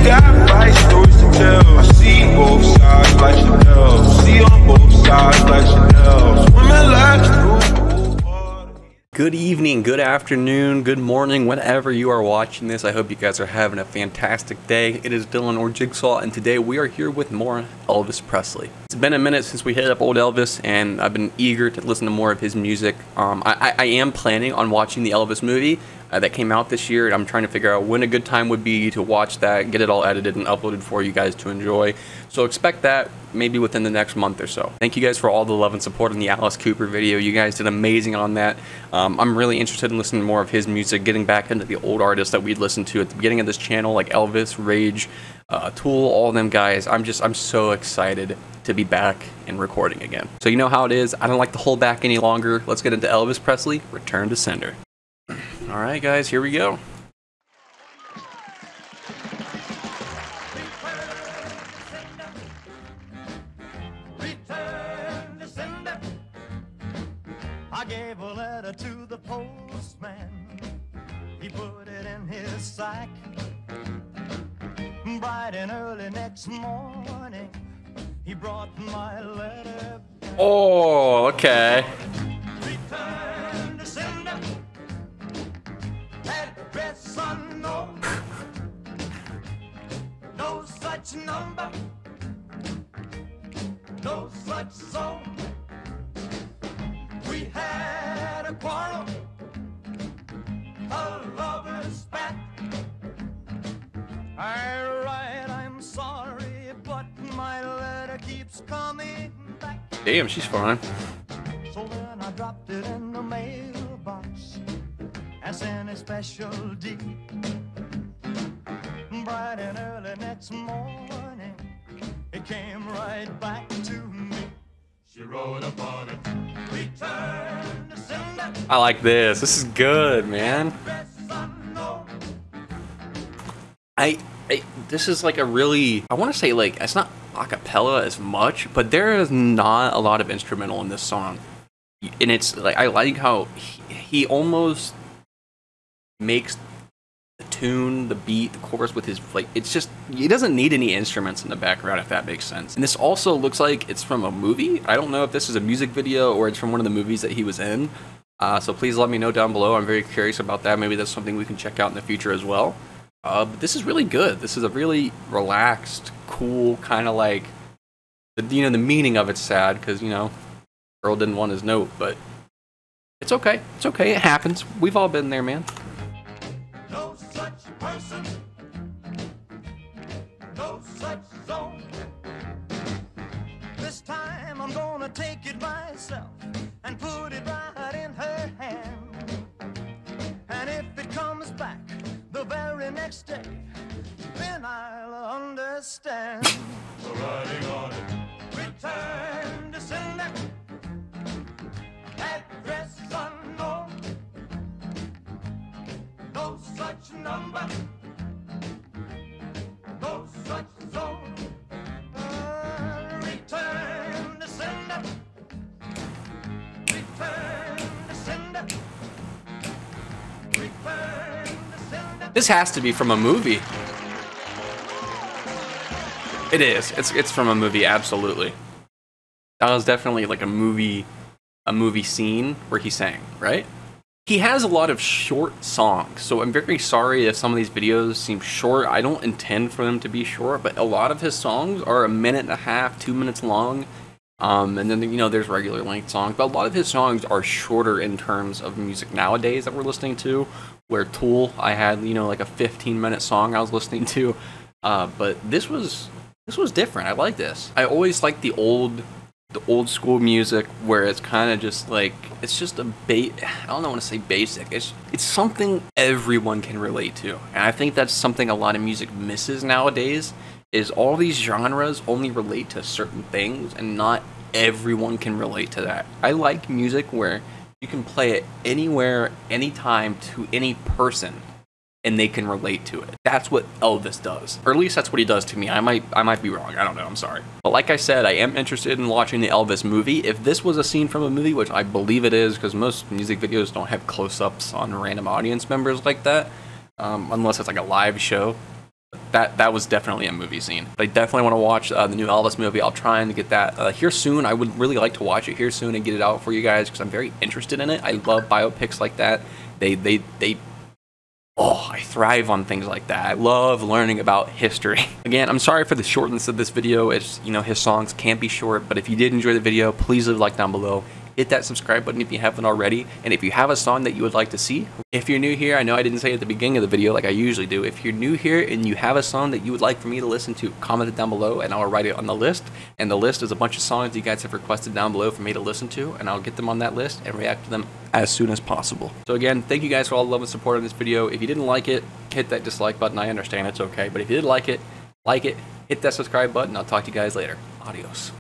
got right stories to tell. I see both sides like Chanel. See on both sides like Chanel. Swimming laps through water. Good evening, good afternoon, good morning, whenever you are watching this. I hope you guys are having a fantastic day. It is Dylan or Jigsaw, and today we are here with more Elvis Presley. It's been a minute since we hit up old Elvis, and I've been eager to listen to more of his music. I am planning on watching the Elvis movie that came out this year, and I'm trying to figure out when a good time would be to watch that, get it all edited and uploaded for you guys to enjoy. So expect that maybe within the next month or so. Thank you guys for all the love and support on the Alice Cooper video. You guys did amazing on that. I'm really interested in listening to more of his music, getting back into the old artists that we'd listened to at the beginning of this channel, like Elvis, Rage, Tool, all of them guys. I'm so excited to be back and recording again. So you know how it is. I don't like to hold back any longer. Let's get into Elvis Presley, Return to Sender. All right, guys, here we go. Return to sender. I gave a letter to the postman. He put it in his sack. Bright and early next morning, he brought my letter back. Oh, okay. Return to sender. Address unknown. No such number. No such zone. We had a quarrel, a lover's spat. Alright, I'm sorry, but my letter keeps coming back. Damn, she's fine. So then I dropped it in the mailbox and sent a special D. Bright and early next morning, it came right back to me. She wrote upon it, return to sender. I like this. This is good, man. This is like a really, I want to say, like, it's not a cappella as much, but there is not a lot of instrumental in this song. And it's like, I like how he almost makes the tune, the beat, the chorus with his, like, it's just, he doesn't need any instruments in the background, if that makes sense. And this also looks like it's from a movie. I don't know if this is a music video or it's from one of the movies that he was in. So please let me know down below. I'm very curious about that. Maybe that's something we can check out in the future as well. But this is really good. This is a really relaxed, cool, kind of like, you know, the meaning of it's sad because, you know, Earl didn't want his note, but it's okay. It's okay. It happens. We've all been there, man. No such person, no such zone. This time I'm gonna take it myself and put it right in her hand. And if it comes back the very next day, then I'll understand. The writing on it, return to sender. Address unknown. No such number. No such zone. Return to sender. Return to sender. Return to sender. This has to be from a movie. It is. It's from a movie, absolutely. That was definitely like a movie scene where he sang, right? He has a lot of short songs, so I'm very sorry if some of these videos seem short. I don't intend for them to be short, but a lot of his songs are a minute and a half, 2 minutes long. And then, you know, there's regular length songs, but a lot of his songs are shorter in terms of music nowadays that we're listening to, where Tool, I had, you know, like a 15-minute song I was listening to, but this was different. I like this. I always like the old school music where it's kind of just like, it's just I don't want to say basic. It's something everyone can relate to. And I think that's something a lot of music misses nowadays, is all these genres only relate to certain things and not everyone can relate to that. I like music where you can play it anywhere, anytime, to any person, and they can relate to it. That's what Elvis does. Or at least that's what he does to me. I might be wrong. I don't know. I'm sorry. But like I said, I am interested in watching the Elvis movie. If this was a scene from a movie, which I believe it is, because most music videos don't have close-ups on random audience members like that, unless it's like a live show. that was definitely a movie scene. But I definitely want to watch the new Elvis movie. I'll try and get that here soon. I would really like to watch it here soon and get it out for you guys because I'm very interested in it. I love biopics like that. Oh, I thrive on things like that. I love learning about history. Again, I'm sorry for the shortness of this video. It's, you know, his songs can be short, but if you did enjoy the video, please leave a like down below. Hit that subscribe button if you haven't already. And if you have a song that you would like to see, if you're new here, I know I didn't say it at the beginning of the video like I usually do. If you're new here and you have a song that you would like for me to listen to, comment it down below and I'll write it on the list. And the list is a bunch of songs you guys have requested down below for me to listen to, and I'll get them on that list and react to them as soon as possible. So again, thank you guys for all the love and support on this video. If you didn't like it, hit that dislike button. I understand, it's okay. But if you did like it, hit that subscribe button. I'll talk to you guys later. Adios.